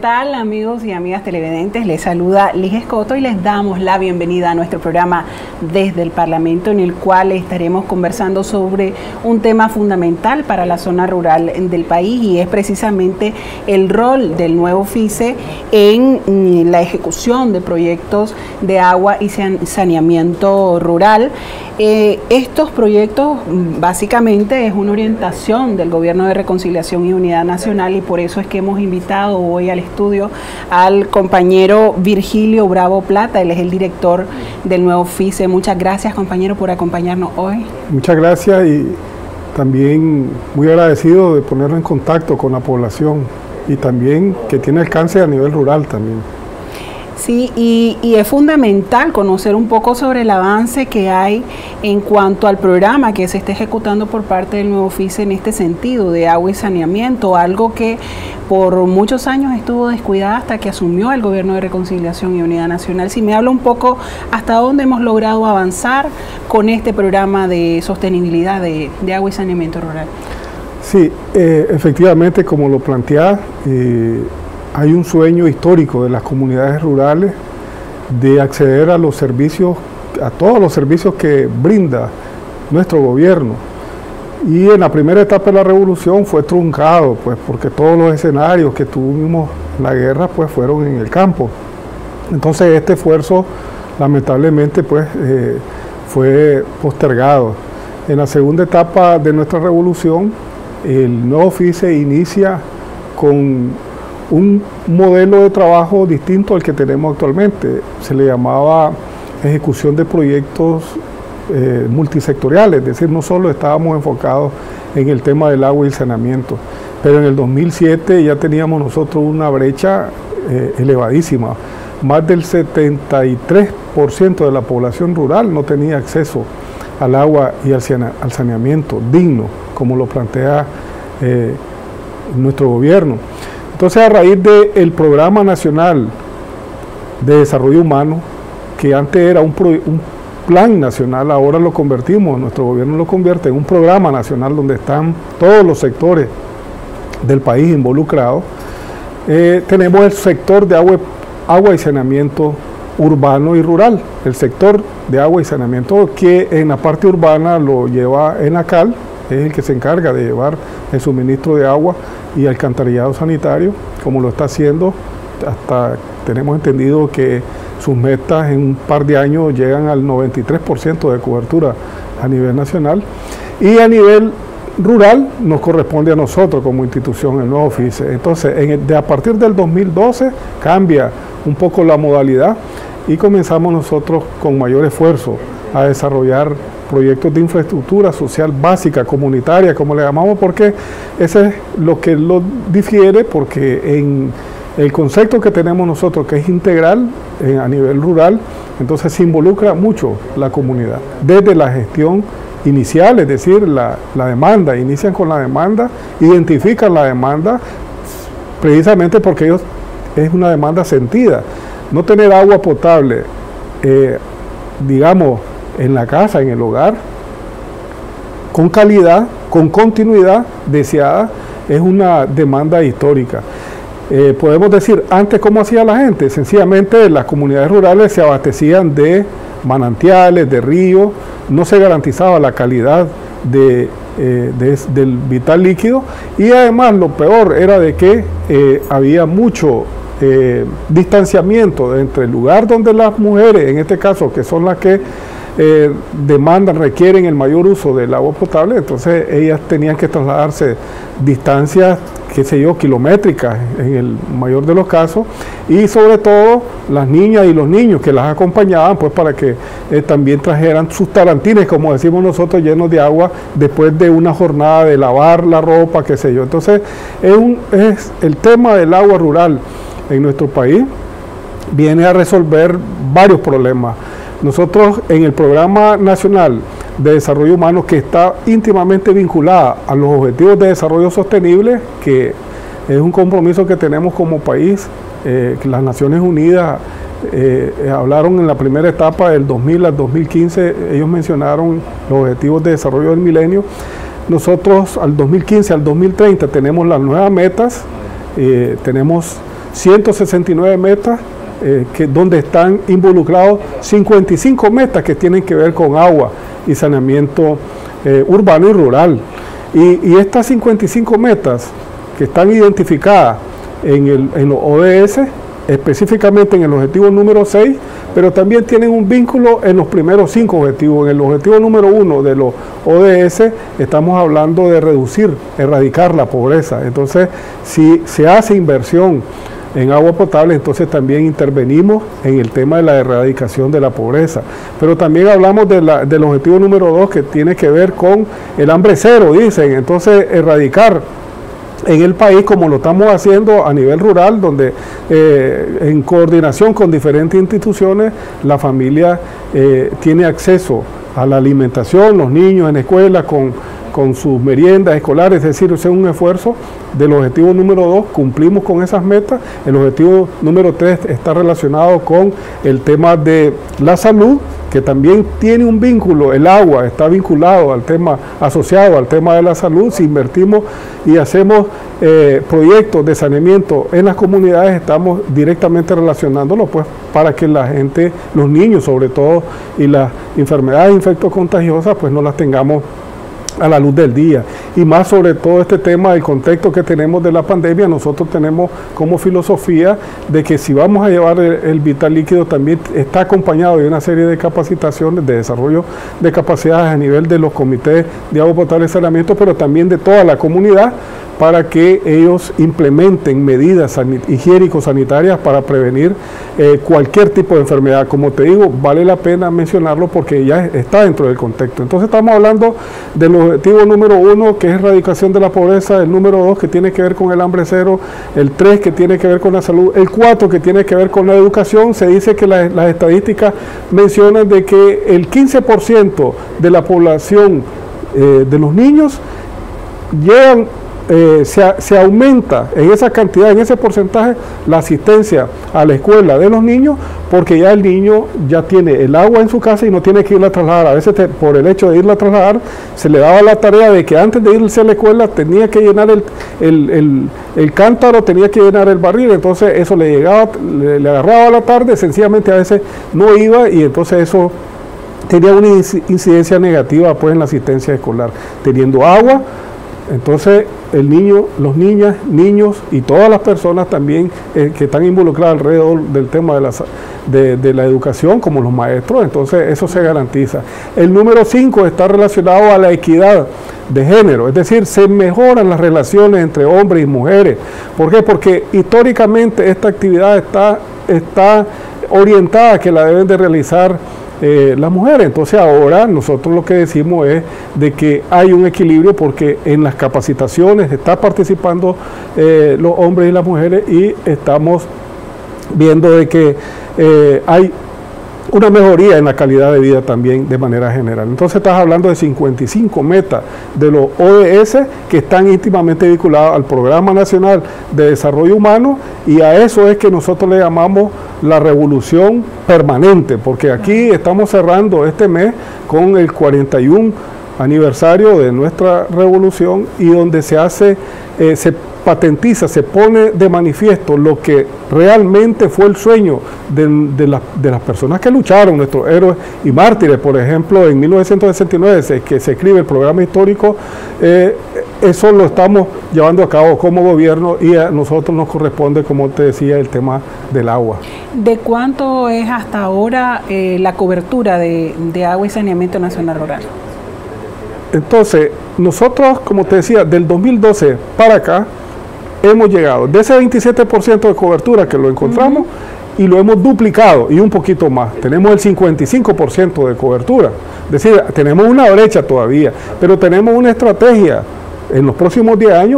tal, amigos y amigas televidentes? Les saluda Liz Escoto y les damos la bienvenida a nuestro programa Desde el Parlamento, en el cual estaremos conversando sobre un tema fundamental para la zona rural del país, y es precisamente el rol del nuevo FICE en la ejecución de proyectos de agua y saneamiento rural. Estos proyectos básicamente es una orientación del Gobierno de Reconciliación y Unidad Nacional, y por eso es que hemos invitado hoy al estudio al compañero Virgilio Bravo Plata. Él es el director del nuevo FICE. Muchas gracias, compañero, por acompañarnos hoy. Muchas gracias, y también muy agradecido de ponerlo en contacto con la población y también que tiene alcance a nivel rural también. Sí, y es fundamental conocer un poco sobre el avance que hay en cuanto al programa que se está ejecutando por parte del nuevo FICE en este sentido de agua y saneamiento, algo que por muchos años estuvo descuidada hasta que asumió el Gobierno de Reconciliación y Unidad Nacional. Si me habla un poco hasta dónde hemos logrado avanzar con este programa de sostenibilidad de agua y saneamiento rural. Sí, efectivamente, como lo plantea, hay un sueño histórico de las comunidades rurales de acceder a los servicios, a todos los servicios que brinda nuestro gobierno. Y en la primera etapa de la revolución fue truncado, pues, porque todos los escenarios que tuvimos en la guerra, pues, fueron en el campo. Entonces este esfuerzo, lamentablemente, pues, fue postergado. En la segunda etapa de nuestra revolución, el nuevo FICE inicia con un modelo de trabajo distinto al que tenemos actualmente. Se le llamaba ejecución de proyectos multisectoriales, es decir, no solo estábamos enfocados en el tema del agua y el saneamiento, pero en el 2007 ya teníamos nosotros una brecha elevadísima. Más del 73% de la población rural no tenía acceso al agua y al saneamiento digno, como lo plantea nuestro gobierno. Entonces, a raíz del Programa Nacional de Desarrollo Humano, que antes era un plan nacional, ahora lo convertimos, nuestro gobierno lo convierte en un programa nacional donde están todos los sectores del país involucrados. Tenemos el sector de agua y saneamiento urbano y rural. El sector de agua y saneamiento, que en la parte urbana lo lleva ENACAL, es el que se encarga de llevar el suministro de agua y alcantarillado sanitario, como lo está haciendo. Hasta tenemos entendido que sus metas en un par de años llegan al 93% de cobertura a nivel nacional. Y a nivel rural nos corresponde a nosotros como institución, el nuevo FICE. Entonces, a partir del 2012 cambia un poco la modalidad y comenzamos nosotros con mayor esfuerzo a desarrollar proyectos de infraestructura social básica, comunitaria, como le llamamos, porque ese es lo que lo difiere, porque en el concepto que tenemos nosotros, que es integral a nivel rural, entonces se involucra mucho la comunidad, desde la gestión inicial, es decir, la demanda, inician con la demanda, identifican la demanda, precisamente porque ellos es una demanda sentida. No tener agua potable, digamos, en la casa, en el hogar, con calidad, con continuidad deseada, es una demanda histórica. Podemos decir, antes, ¿cómo hacía la gente? Sencillamente las comunidades rurales se abastecían de manantiales, de ríos, no se garantizaba la calidad del vital líquido, y además lo peor era de que había mucho distanciamiento entre el lugar donde las mujeres, en este caso, que son las que demandan, requieren el mayor uso del agua potable, entonces ellas tenían que trasladarse distancias, qué sé yo, kilométricas en el mayor de los casos, y sobre todo las niñas y los niños que las acompañaban, pues para que también trajeran sus tarantines, como decimos nosotros, llenos de agua después de una jornada de lavar la ropa, qué sé yo. Entonces es el tema del agua rural en nuestro país viene a resolver varios problemas. Nosotros en el Programa Nacional de Desarrollo Humano, que está íntimamente vinculada a los Objetivos de Desarrollo Sostenible, que es un compromiso que tenemos como país, que las Naciones Unidas hablaron en la primera etapa del 2000 al 2015, ellos mencionaron los Objetivos de Desarrollo del Milenio. Nosotros al 2015 al 2030 tenemos las nuevas metas, tenemos 169 metas, donde están involucrados 55 metas que tienen que ver con agua y saneamiento urbano y rural. Y estas 55 metas que están identificadas en los ODS, específicamente en el objetivo número 6, pero también tienen un vínculo en los primeros 5 objetivos. En el objetivo número 1 de los ODS estamos hablando de erradicar la pobreza. Entonces, si se hace inversión en agua potable, entonces también intervenimos en el tema de la erradicación de la pobreza. Pero también hablamos del objetivo número 2, que tiene que ver con el hambre cero, dicen. Entonces, erradicar en el país, como lo estamos haciendo a nivel rural, donde en coordinación con diferentes instituciones, la familia tiene acceso a la alimentación, los niños en escuela con sus meriendas escolares, es decir, es un esfuerzo del objetivo número 2, cumplimos con esas metas. El objetivo número 3 está relacionado con el tema de la salud, que también tiene un vínculo, el agua está vinculado al tema, asociado al tema de la salud. Si invertimos y hacemos proyectos de saneamiento en las comunidades, estamos directamente relacionándolos, pues, para que la gente, los niños sobre todo, y las enfermedades infectocontagiosas, pues no las tengamos a la luz del día. Y más sobre todo este tema del contexto que tenemos de la pandemia, nosotros tenemos como filosofía de que si vamos a llevar el vital líquido, también está acompañado de una serie de capacitaciones, de desarrollo de capacidades a nivel de los comités de agua potable y saneamiento, pero también de toda la comunidad, para que ellos implementen medidas higiénico-sanitarias para prevenir cualquier tipo de enfermedad. Como te digo, vale la pena mencionarlo porque ya está dentro del contexto. Entonces estamos hablando del objetivo número 1, que es erradicación de la pobreza, el número 2, que tiene que ver con el hambre cero, el 3, que tiene que ver con la salud, el 4, que tiene que ver con la educación. Se dice que las estadísticas mencionan de que el 15% de la población de los niños llegan, se aumenta en esa cantidad, en ese porcentaje, la asistencia a la escuela de los niños, porque ya el niño ya tiene el agua en su casa y no tiene que irla a trasladar. A veces por el hecho de irla a trasladar, se le daba la tarea de que antes de irse a la escuela tenía que llenar el cántaro, tenía que llenar el barril. Entonces eso le llegaba, le agarraba a la tarde, sencillamente a veces no iba, y entonces eso tenía una incidencia negativa, pues, en la asistencia escolar. Teniendo agua, entonces el niño, los niños y todas las personas también que están involucradas alrededor del tema de la educación, como los maestros, entonces eso se garantiza. El número 5 está relacionado a la equidad de género, es decir, se mejoran las relaciones entre hombres y mujeres. ¿Por qué? Porque históricamente esta actividad está orientada a que la deben de realizar las mujeres. Entonces ahora nosotros lo que decimos es de que hay un equilibrio, porque en las capacitaciones está participando los hombres y las mujeres, y estamos viendo de que hay una mejoría en la calidad de vida también de manera general. Entonces estás hablando de 55 metas de los ODS que están íntimamente vinculadas al Programa Nacional de Desarrollo Humano, y a eso es que nosotros le llamamos la revolución permanente, porque aquí estamos cerrando este mes con el 41 aniversario de nuestra revolución, y donde se hace, se patentiza, se pone de manifiesto lo que realmente fue el sueño de las personas que lucharon, nuestros héroes y mártires. Por ejemplo, en 1969, que se escribe el programa histórico, eso lo estamos llevando a cabo como gobierno, y a nosotros nos corresponde, como te decía, el tema del agua. ¿De cuánto es hasta ahora la cobertura de agua y saneamiento nacional rural? Entonces, nosotros, como te decía, del 2012 para acá, hemos llegado de ese 27% de cobertura que lo encontramos, y lo hemos duplicado y un poquito más. Tenemos el 55% de cobertura. Es decir, tenemos una brecha todavía, pero tenemos una estrategia en los próximos 10 años,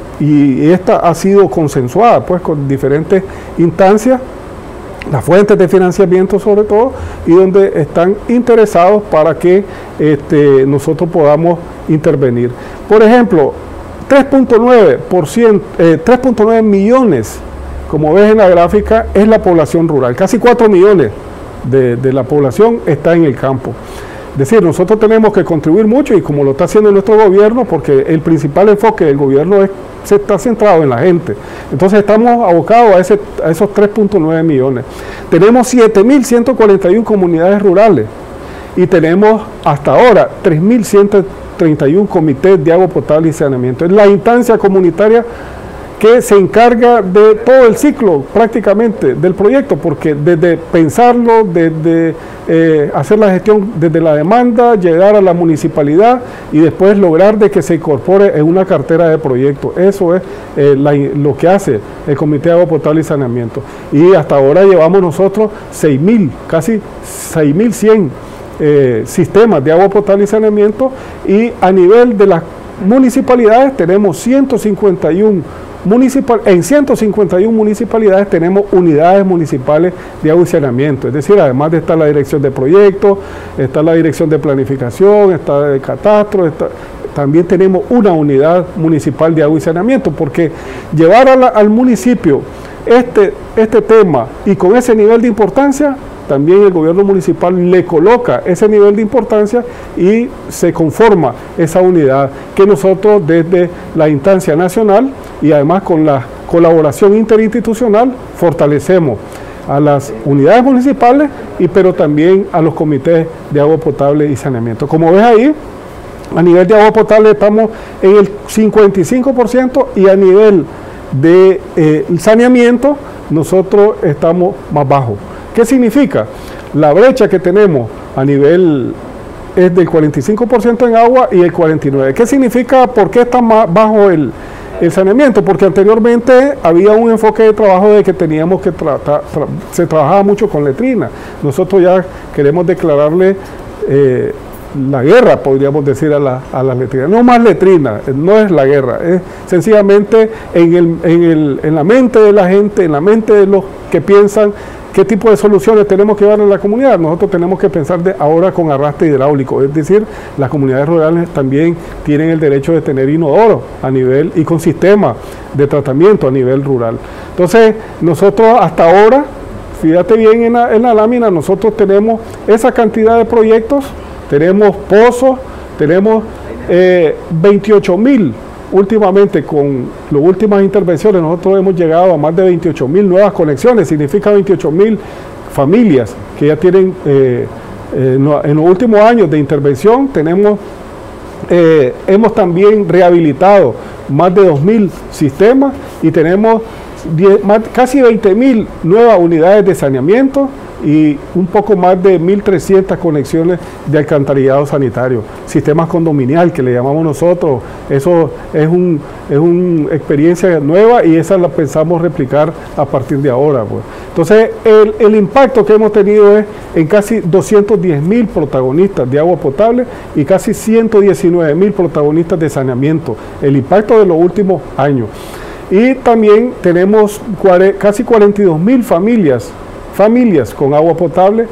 y esta ha sido consensuada, pues, con diferentes instancias, las fuentes de financiamiento sobre todo, y donde están interesados para que nosotros podamos intervenir. Por ejemplo, 3.9 millones, como ves en la gráfica, es la población rural. Casi 4 millones de la población está en el campo. Es decir, nosotros tenemos que contribuir mucho, y como lo está haciendo nuestro gobierno, porque el principal enfoque del gobierno es se está centrado en la gente. Entonces estamos abocados a esos 3.9 millones. Tenemos 7.141 comunidades rurales y tenemos hasta ahora 3.131 comités de agua potable y saneamiento. Es la instancia comunitaria que se encarga de todo el ciclo prácticamente del proyecto, porque desde pensarlo, desde hacer la gestión desde la demanda, llegar a la municipalidad y después lograr de que se incorpore en una cartera de proyectos. Eso es lo que hace el Comité de Agua Potable y Saneamiento. Y hasta ahora llevamos nosotros 6.000, casi 6.100 sistemas de agua potable y saneamiento, y a nivel de las municipalidades tenemos 151 en 151 municipalidades tenemos unidades municipales de agua y saneamiento, es decir, además de estar la dirección de proyectos, está la dirección de planificación, está el catastro, también tenemos una unidad municipal de agua y saneamiento, porque llevar al municipio este tema y con ese nivel de importancia, también el gobierno municipal le coloca ese nivel de importancia y se conforma esa unidad que nosotros desde la instancia nacional y además con la colaboración interinstitucional fortalecemos a las unidades municipales pero también a los comités de agua potable y saneamiento. Como ves ahí, a nivel de agua potable estamos en el 55% y a nivel de saneamiento nosotros estamos más bajos. ¿Qué significa? La brecha que tenemos a nivel es del 45% en agua y el 49%. ¿Qué significa? ¿Por qué está más bajo el saneamiento? Porque anteriormente había un enfoque de trabajo de que teníamos que se trabajaba mucho con letrina. Nosotros ya queremos declararle la guerra, podríamos decir, a las letrinas. No más letrina, no es la guerra, es sencillamente en la mente de la gente, en la mente de los que piensan qué tipo de soluciones tenemos que dar a la comunidad. Nosotros tenemos que pensar ahora con arrastre hidráulico, es decir, las comunidades rurales también tienen el derecho de tener inodoro a nivel y con sistema de tratamiento a nivel rural. Entonces, nosotros hasta ahora, fíjate bien en la lámina, nosotros tenemos esa cantidad de proyectos, tenemos pozos, tenemos 28.000. Últimamente, con las últimas intervenciones, nosotros hemos llegado a más de 28.000 nuevas conexiones, significa 28.000 familias que ya tienen, en los últimos años de intervención, hemos también rehabilitado más de 2.000 sistemas y tenemos casi 20.000 nuevas unidades de saneamiento y un poco más de 1.300 conexiones de alcantarillado sanitario, sistemas condominial que le llamamos nosotros. Eso es una experiencia nueva y esa la pensamos replicar a partir de ahora, pues. Entonces el impacto que hemos tenido es en casi 210.000 protagonistas de agua potable y casi 119.000 protagonistas de saneamiento, el impacto de los últimos años. Y también tenemos casi 42.000 familias con agua potable,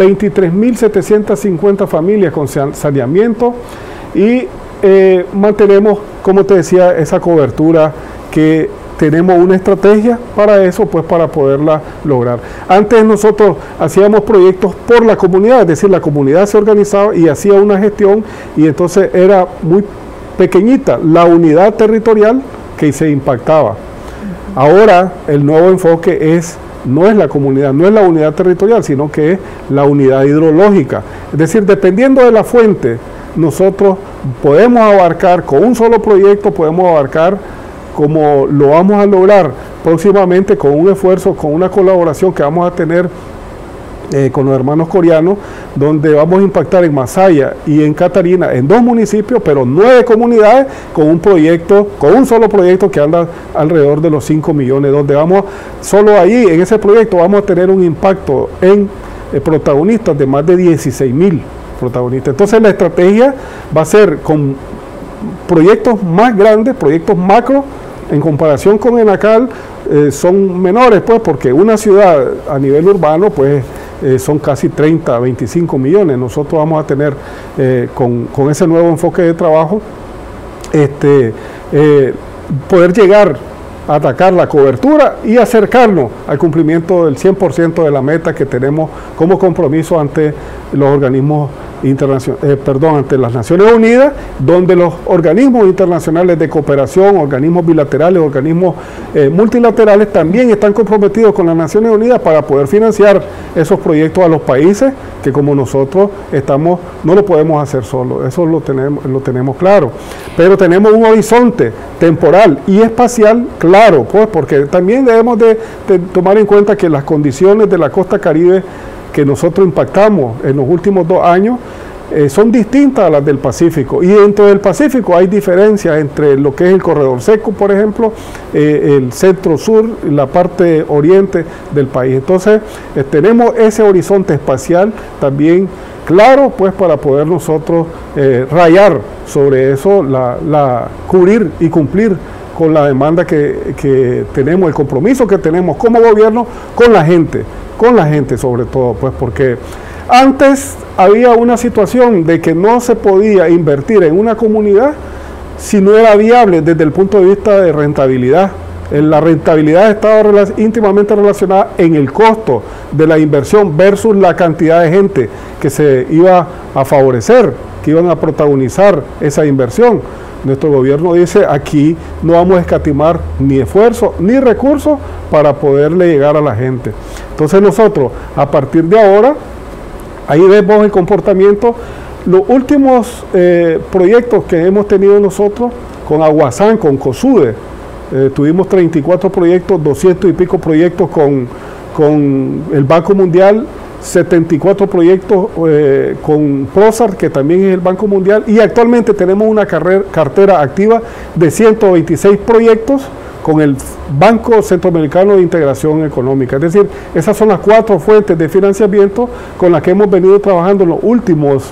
23.750 familias con saneamiento y mantenemos, como te decía, esa cobertura que tenemos una estrategia para eso, pues para poderla lograr. Antes nosotros hacíamos proyectos por la comunidad, es decir, la comunidad se organizaba y hacía una gestión y entonces era muy pequeñita la unidad territorial que se impactaba. Ahora el nuevo enfoque no es la comunidad, no es la unidad territorial, sino que es la unidad hidrológica. Es decir, dependiendo de la fuente, nosotros podemos abarcar con un solo proyecto, podemos abarcar como lo vamos a lograr próximamente con un esfuerzo, con una colaboración que vamos a tener con los hermanos coreanos, donde vamos a impactar en Masaya y en Catarina, en 2 municipios, pero 9 comunidades con un solo proyecto que anda alrededor de los 5 millones, donde solo ahí, en ese proyecto, vamos a tener un impacto en protagonistas de más de 16.000 protagonistas. Entonces la estrategia va a ser con proyectos más grandes, proyectos macro, en comparación con Enacal, son menores, pues, porque una ciudad a nivel urbano, pues, son casi 30, 25 millones. Nosotros vamos a tener, con ese nuevo enfoque de trabajo, poder llegar a atacar la cobertura y acercarnos al cumplimiento del 100% de la meta que tenemos como compromiso ante los organismos ante las Naciones Unidas, donde los organismos internacionales de cooperación, organismos bilaterales, organismos multilaterales también están comprometidos con las Naciones Unidas para poder financiar esos proyectos a los países que como nosotros no lo podemos hacer solo, eso lo tenemos claro, pero tenemos un horizonte temporal y espacial claro, pues porque también debemos de tomar en cuenta que las condiciones de la costa Caribe que nosotros impactamos en los últimos 2 años son distintas a las del Pacífico, y dentro del Pacífico hay diferencias entre lo que es el corredor seco, por ejemplo, el centro-sur, la parte oriente del país. Entonces tenemos ese horizonte espacial también claro, pues para poder nosotros rayar sobre eso, cubrir y cumplir con la demanda que tenemos, el compromiso que tenemos como gobierno con la gente sobre todo, pues porque antes había una situación de que no se podía invertir en una comunidad si no era viable desde el punto de vista de rentabilidad. La rentabilidad estaba íntimamente relacionada en el costo de la inversión versus la cantidad de gente que se iba a favorecer, que iban a protagonizar esa inversión. Nuestro gobierno dice, aquí no vamos a escatimar ni esfuerzo ni recursos para poderle llegar a la gente. Entonces nosotros, a partir de ahora, ahí vemos el comportamiento. Los últimos proyectos que hemos tenido nosotros con Aguasán, con COSUDE, tuvimos 34 proyectos, 200 y pico proyectos con el Banco Mundial, 74 proyectos con PROSAR, que también es el Banco Mundial, y actualmente tenemos una cartera activa de 126 proyectos con el Banco Centroamericano de Integración Económica. Es decir, esas son las 4 fuentes de financiamiento con las que hemos venido trabajando en los últimos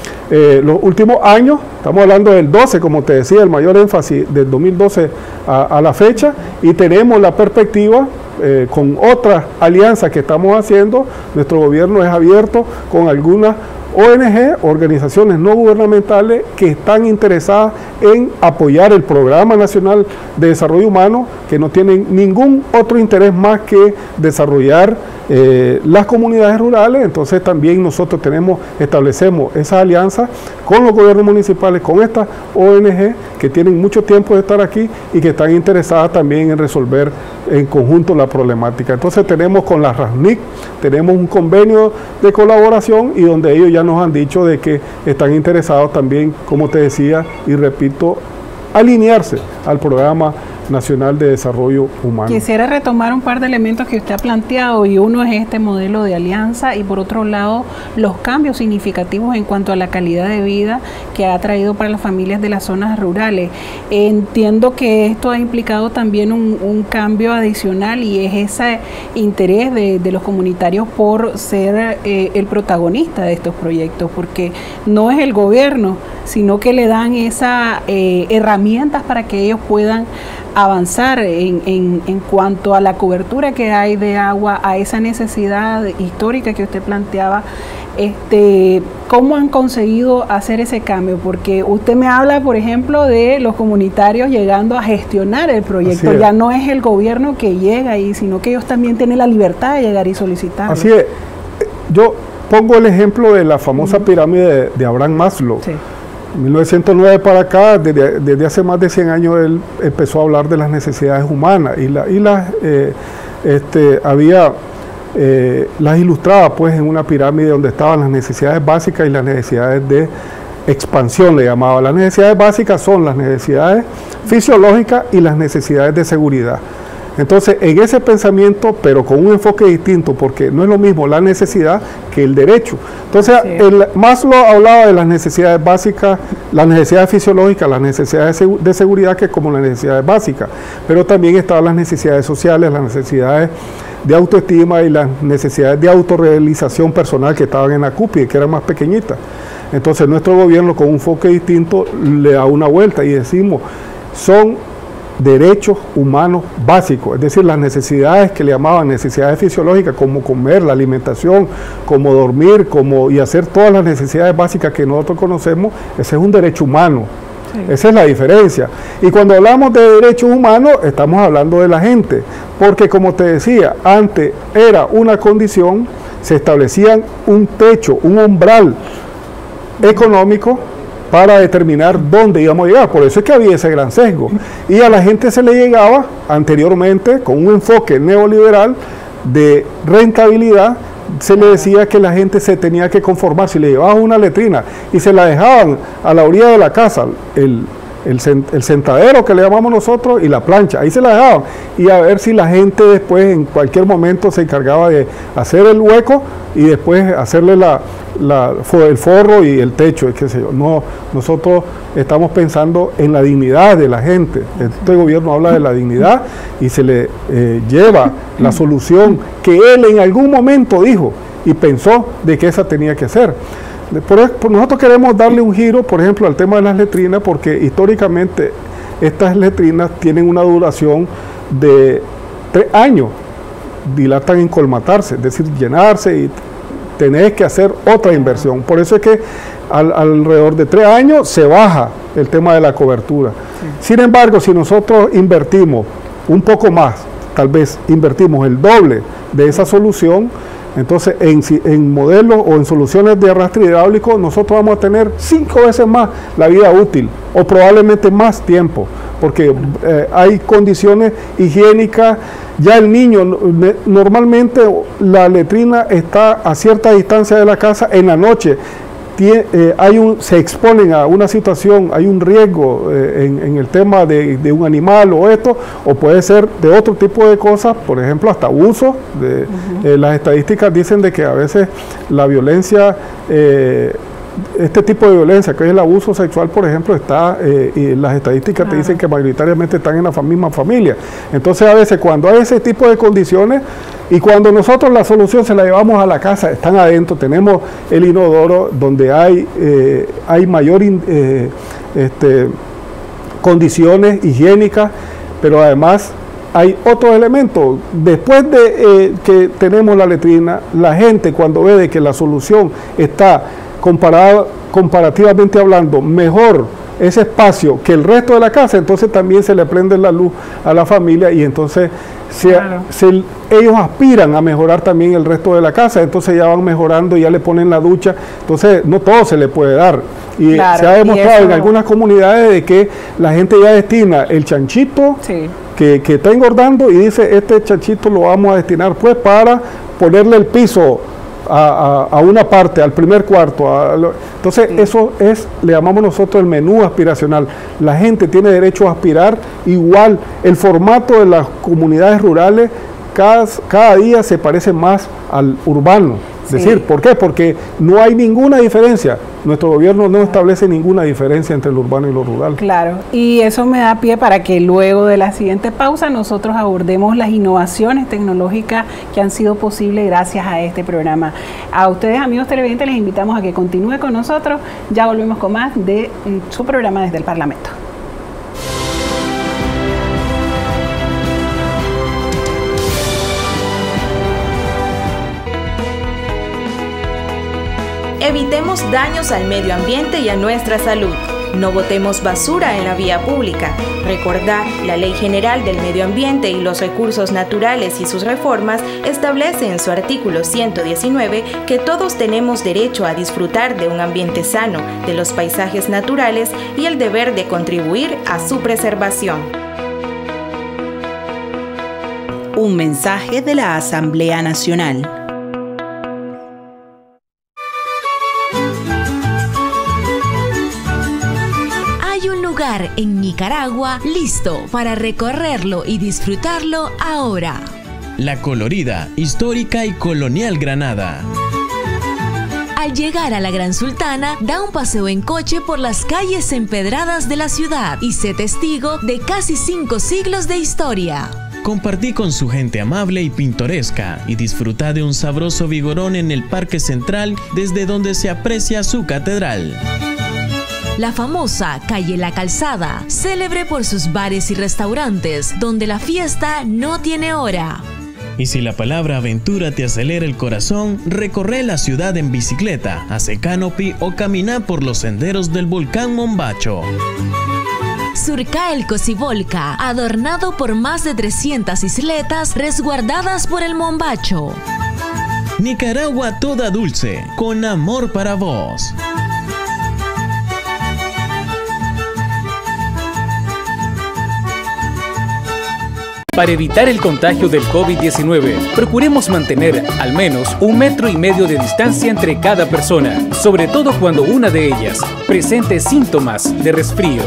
años. Estamos hablando del 12, como te decía, el mayor énfasis del 2012 a la fecha, y tenemos la perspectiva con otras alianzas que estamos haciendo. Nuestro gobierno es abierto con algunas ONG, organizaciones no gubernamentales, que están interesadas en apoyar el Programa Nacional de Desarrollo Humano, que no tienen ningún otro interés más que desarrollar las comunidades rurales. Entonces también nosotros establecemos esas alianzas con los gobiernos municipales, con estas ONG que tienen mucho tiempo de estar aquí y que están interesadas también en resolver en conjunto la problemática. Entonces tenemos con la RASNIC, tenemos un convenio de colaboración, y donde ellos ya nos han dicho de que están interesados también, como te decía y repito, alinearse al Programa Nacional de Desarrollo Humano. Quisiera retomar un par de elementos que usted ha planteado, y uno es este modelo de alianza, y por otro lado los cambios significativos en cuanto a la calidad de vida que ha traído para las familias de las zonas rurales. Entiendo que esto ha implicado también un cambio adicional, y es ese interés de los comunitarios por ser el protagonista de estos proyectos, porque no es el gobierno, sino que le dan esas herramientas para que ellos puedan avanzar en cuanto a la cobertura que hay de agua, a esa necesidad histórica que usted planteaba. ¿Cómo han conseguido hacer ese cambio? Porque usted me habla, por ejemplo, de los comunitarios llegando a gestionar el proyecto. Ya no es el gobierno que llega ahí, sino que ellos también tienen la libertad de llegar y solicitarlo. Así es. Yo pongo el ejemplo de la famosa pirámide de Abraham Maslow. Sí. En 1909 para acá, desde hace más de 100 años, él empezó a hablar de las necesidades humanas las ilustraba pues en una pirámide donde estaban las necesidades básicas y las necesidades de expansión, le llamaba. Las necesidades básicas son las necesidades fisiológicas y las necesidades de seguridad. Entonces, en ese pensamiento, pero con un enfoque distinto, porque no es lo mismo la necesidad que el derecho. Entonces, sí. Maslow hablaba de las necesidades básicas, las necesidades fisiológicas, las necesidades de seguridad, que es como las necesidades básicas, pero también estaban las necesidades sociales, las necesidades de autoestima y las necesidades de autorrealización personal, que estaban en la cúspide, que eran más pequeñitas. Entonces, nuestro gobierno, con un enfoque distinto, le da una vuelta y decimos, son derechos humanos básicos, es decir, las necesidades que le llamaban necesidades fisiológicas, como comer, la alimentación, como dormir, y hacer todas las necesidades básicas que nosotros conocemos. Ese es un derecho humano. Sí. Esa es la diferencia. Y cuando hablamos de derechos humanos, estamos hablando de la gente, porque como te decía, antes era una condición se establecían un techo, un umbral económico para determinar dónde íbamos a llegar. Por eso es que había ese gran sesgo. Y a la gente se le llegaba anteriormente con un enfoque neoliberal de rentabilidad. Se le decía que la gente se tenía que conformar. Si le llevaban una letrina y se la dejaban a la orilla de la casa, el sentadero que le llamamos nosotros y la plancha, ahí se la dejaban, y a ver si la gente después en cualquier momento se encargaba de hacer el hueco y después hacerle el forro y el techo, qué sé yo. No, nosotros estamos pensando en la dignidad de la gente. Este gobierno habla de la dignidad y se le lleva la solución que él en algún momento dijo y pensó de que esa tenía que ser. Nosotros queremos darle un giro, por ejemplo, al tema de las letrinas, porque históricamente estas letrinas tienen una duración de 3 años, dilatan en colmatarse, es decir, llenarse, y tenés que hacer otra inversión. Por eso es que alrededor de 3 años se baja el tema de la cobertura. Sí. Sin embargo, si nosotros invertimos un poco más, tal vez invertimos el doble de esa solución, entonces en modelos o en soluciones de arrastre hidráulico nosotros vamos a tener 5 veces más la vida útil o probablemente más tiempo, porque hay condiciones higiénicas. Ya el niño, normalmente la letrina está a cierta distancia de la casa, en la noche se exponen a una situación, hay un riesgo en el tema de un animal o esto, o puede ser de otro tipo de cosas, por ejemplo hasta abuso. Las estadísticas dicen de que a veces la violencia, este tipo de violencia, que es el abuso sexual, por ejemplo, y las estadísticas te dicen que mayoritariamente están en la misma familia. Entonces a veces cuando hay ese tipo de condiciones, y cuando nosotros la solución se la llevamos a la casa, están adentro, tenemos el inodoro donde hay mayor condiciones higiénicas, pero además hay otros elementos. Después de que tenemos la letrina, la gente cuando ve de que la solución está comparativamente hablando mejor ese espacio que el resto de la casa, entonces también se le prende la luz a la familia y entonces ellos aspiran a mejorar también el resto de la casa, entonces ya van mejorando, ya le ponen la ducha, entonces no todo se le puede dar. Y se ha demostrado en algunas comunidades de que la gente ya destina el chanchito que está engordando y dice, este chanchito lo vamos a destinar pues para ponerle el piso a una parte, al primer cuarto. Entonces eso le llamamos nosotros el menú aspiracional. La gente tiene derecho a aspirar igual. El formato de las comunidades rurales cada día se parece más al urbano. Es decir, ¿por qué? Porque no hay ninguna diferencia. Nuestro gobierno no establece ninguna diferencia entre lo urbano y lo rural. Claro, y eso me da pie para que luego de la siguiente pausa nosotros abordemos las innovaciones tecnológicas que han sido posibles gracias a este programa. A ustedes, amigos televidentes, les invitamos a que continúen con nosotros. Ya volvemos con más de su programa Desde el Parlamento. Evitemos daños al medio ambiente y a nuestra salud. No botemos basura en la vía pública. Recordar, la Ley General del Medio Ambiente y los Recursos Naturales y sus reformas establece en su artículo 119 que todos tenemos derecho a disfrutar de un ambiente sano, de los paisajes naturales y el deber de contribuir a su preservación. Un mensaje de la Asamblea Nacional. En Nicaragua, listo para recorrerlo y disfrutarlo ahora. La colorida, histórica y colonial Granada. Al llegar a la Gran Sultana, da un paseo en coche por las calles empedradas de la ciudad y sé testigo de casi 5 siglos de historia. Compartí con su gente amable y pintoresca y disfruta de un sabroso vigorón en el Parque Central, desde donde se aprecia su catedral. La famosa calle La Calzada, célebre por sus bares y restaurantes, donde la fiesta no tiene hora. Y si la palabra aventura te acelera el corazón, recorre la ciudad en bicicleta, hace canopy o camina por los senderos del volcán Mombacho. Surca el Cocibolca, adornado por más de 300 isletas resguardadas por el Mombacho. Nicaragua toda dulce, con amor para vos. Para evitar el contagio del COVID-19, procuremos mantener al menos 1,5 metros de distancia entre cada persona, sobre todo cuando una de ellas presente síntomas de resfrío.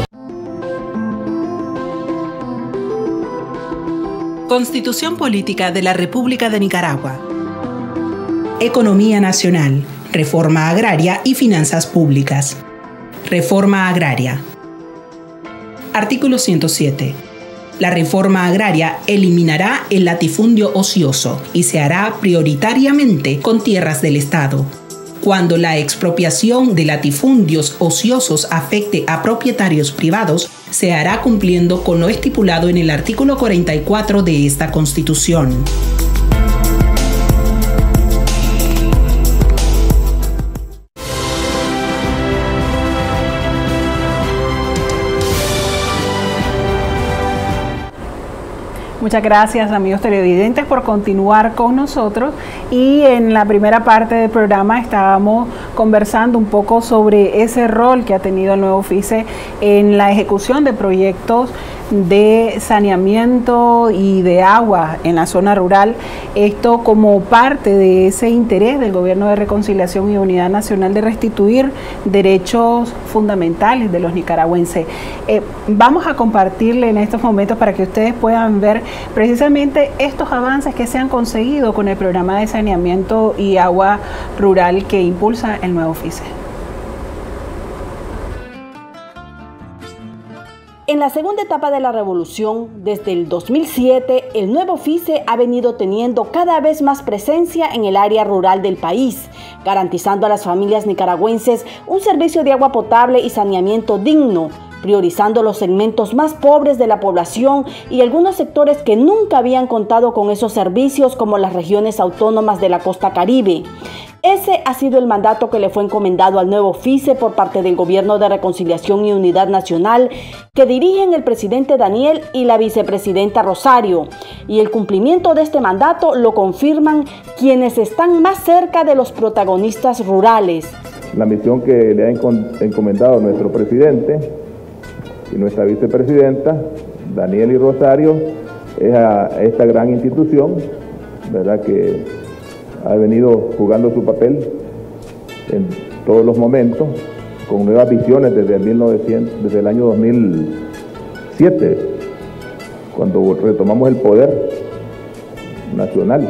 Constitución Política de la República de Nicaragua. Economía nacional, reforma agraria y finanzas públicas. Reforma agraria. Artículo 107. La reforma agraria eliminará el latifundio ocioso y se hará prioritariamente con tierras del Estado. Cuando la expropiación de latifundios ociosos afecte a propietarios privados, se hará cumpliendo con lo estipulado en el artículo 44 de esta Constitución. Muchas gracias, amigos televidentes, por continuar con nosotros. Y en la primera parte del programa estábamos conversando un poco sobre ese rol que ha tenido el nuevo FICE en la ejecución de proyectos de saneamiento y de agua en la zona rural. Esto como parte de ese interés del Gobierno de Reconciliación y Unidad Nacional de restituir derechos fundamentales de los nicaragüenses. Vamos a compartirle en estos momentos para que ustedes puedan ver precisamente estos avances que se han conseguido con el programa de saneamiento y agua rural que impulsa el nuevo FICE. En la segunda etapa de la revolución, desde el 2007, el nuevo FICE ha venido teniendo cada vez más presencia en el área rural del país, garantizando a las familias nicaragüenses un servicio de agua potable y saneamiento digno, priorizando los segmentos más pobres de la población y algunos sectores que nunca habían contado con esos servicios, como las regiones autónomas de la costa caribe. Ese ha sido el mandato que le fue encomendado al nuevo FICE por parte del Gobierno de Reconciliación y Unidad Nacional, que dirigen el presidente Daniel y la vicepresidenta Rosario. Y el cumplimiento de este mandato lo confirman quienes están más cerca de los protagonistas rurales. La misión que le ha encomendado nuestro presidente y nuestra vicepresidenta, Daniel y Rosario, es a esta gran institución, ¿verdad?, que ha venido jugando su papel en todos los momentos, con nuevas visiones desde el año 2007, cuando retomamos el poder nacional,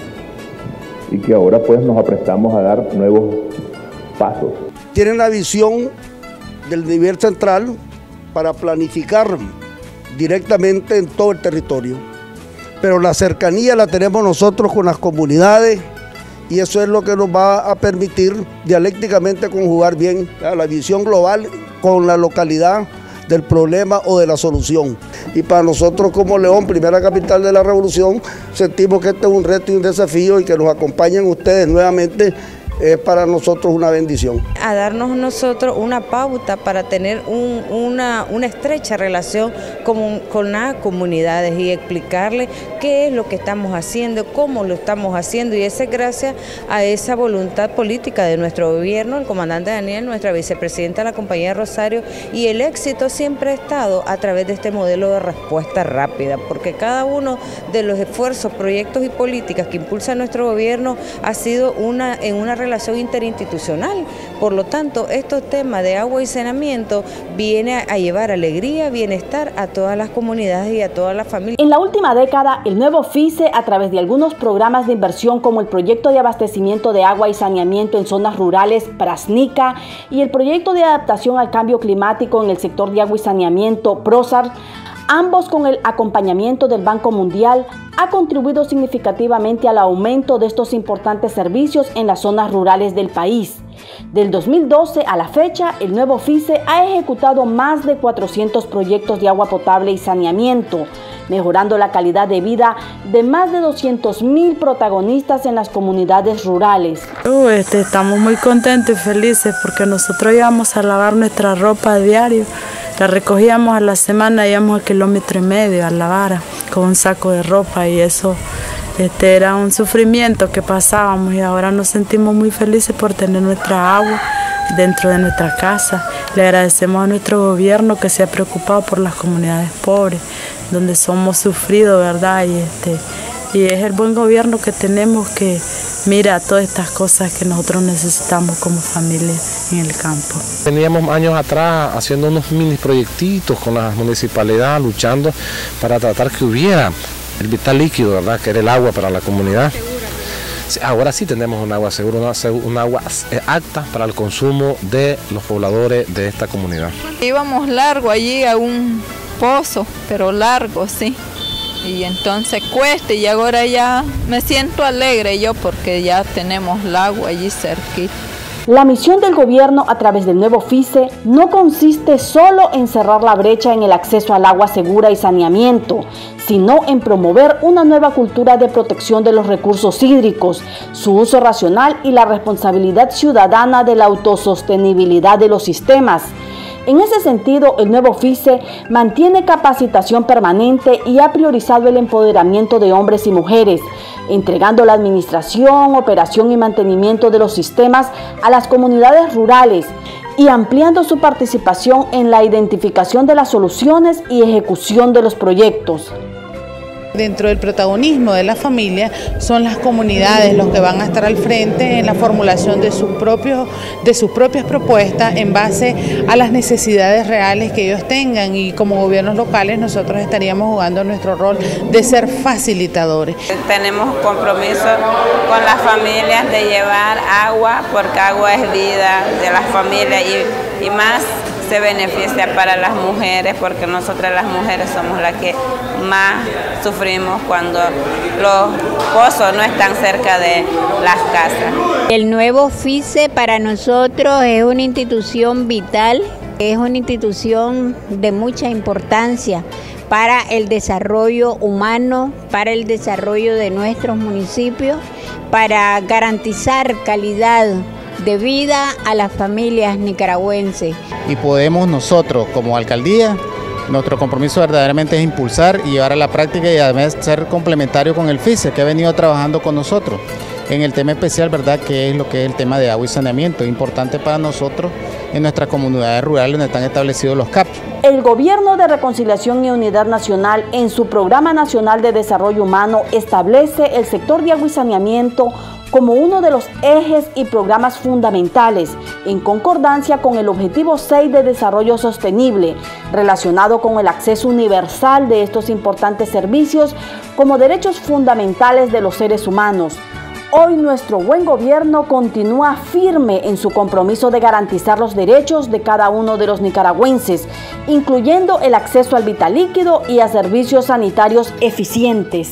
y que ahora pues nos aprestamos a dar nuevos pasos. Tienen la visión del nivel central para planificar directamente en todo el territorio, pero la cercanía la tenemos nosotros con las comunidades, y eso es lo que nos va a permitir dialécticamente conjugar bien la visión global con la localidad del problema o de la solución. Y para nosotros como León, primera capital de la revolución, sentimos que este es un reto y un desafío, y que nos acompañen ustedes nuevamente es para nosotros una bendición. A darnos nosotros una pauta para tener una estrecha relación con las comunidades y explicarles qué es lo que estamos haciendo, cómo lo estamos haciendo, y eso es gracias a esa voluntad política de nuestro gobierno, el comandante Daniel, nuestra vicepresidenta, la compañera Rosario, y el éxito siempre ha estado a través de este modelo de respuesta rápida, porque cada uno de los esfuerzos, proyectos y políticas que impulsa nuestro gobierno ha sido en una relación interinstitucional. Por lo tanto, estos temas de agua y saneamiento viene a llevar alegría, bienestar a todas las comunidades y a todas las familias. En la última década, el nuevo FICE, a través de algunos programas de inversión como el proyecto de abastecimiento de agua y saneamiento en zonas rurales Prasnica y el proyecto de adaptación al cambio climático en el sector de agua y saneamiento PROSAR, ambos con el acompañamiento del Banco Mundial, ha contribuido significativamente al aumento de estos importantes servicios en las zonas rurales del país. Del 2012 a la fecha, el nuevo FICE ha ejecutado más de 400 proyectos de agua potable y saneamiento, mejorando la calidad de vida de más de 200,000 protagonistas en las comunidades rurales. Estamos muy contentos y felices porque nosotros íbamos a lavar nuestra ropa a diario. La recogíamos a la semana, íbamos 1,5 kilómetros a lavar con un saco de ropa, y eso Era un sufrimiento que pasábamos y ahora nos sentimos muy felices por tener nuestra agua dentro de nuestra casa. Le agradecemos a nuestro gobierno que se ha preocupado por las comunidades pobres, donde somos sufridos, ¿verdad? Y es el buen gobierno que tenemos que mira todas estas cosas que nosotros necesitamos como familia en el campo. Teníamos años atrás haciendo unos mini proyectitos con la municipalidad, luchando para tratar que hubiera el vital líquido, ¿verdad? Que era el agua para la comunidad. Ahora sí tenemos un agua segura, un agua apta para el consumo de los pobladores de esta comunidad. Íbamos largo allí a un pozo, pero largo, sí. Y entonces cuesta y ahora ya me siento alegre yo porque ya tenemos el agua allí cerquita. La misión del gobierno a través del nuevo FICE no consiste solo en cerrar la brecha en el acceso al agua segura y saneamiento, sino en promover una nueva cultura de protección de los recursos hídricos, su uso racional y la responsabilidad ciudadana de la autosostenibilidad de los sistemas. En ese sentido, el nuevo FICE mantiene capacitación permanente y ha priorizado el empoderamiento de hombres y mujeres, entregando la administración, operación y mantenimiento de los sistemas a las comunidades rurales y ampliando su participación en la identificación de las soluciones y ejecución de los proyectos. Dentro del protagonismo de la familia son las comunidades los que van a estar al frente en la formulación de sus propias propuestas en base a las necesidades reales que ellos tengan, y como gobiernos locales nosotros estaríamos jugando nuestro rol de ser facilitadores. Tenemos compromiso con las familias de llevar agua, porque agua es vida de las familias y más se beneficia para las mujeres, porque nosotras las mujeres somos las que más sufrimos cuando los pozos no están cerca de las casas. El nuevo FICE para nosotros es una institución vital, es una institución de mucha importancia para el desarrollo humano, para el desarrollo de nuestros municipios, para garantizar calidad de vida a las familias nicaragüenses. Y podemos nosotros como alcaldía, nuestro compromiso verdaderamente es impulsar y llevar a la práctica y además ser complementario con el FICE, que ha venido trabajando con nosotros en el tema especial, ¿verdad? Que es lo que es el tema de agua y saneamiento, importante para nosotros en nuestras comunidades rurales donde están establecidos los CAP. El Gobierno de Reconciliación y Unidad Nacional en su Programa Nacional de Desarrollo Humano establece el sector de agua y saneamiento como uno de los ejes y programas fundamentales, en concordancia con el Objetivo 6 de Desarrollo Sostenible, relacionado con el acceso universal de estos importantes servicios como derechos fundamentales de los seres humanos. Hoy nuestro buen gobierno continúa firme en su compromiso de garantizar los derechos de cada uno de los nicaragüenses, incluyendo el acceso al vital líquido y a servicios sanitarios eficientes.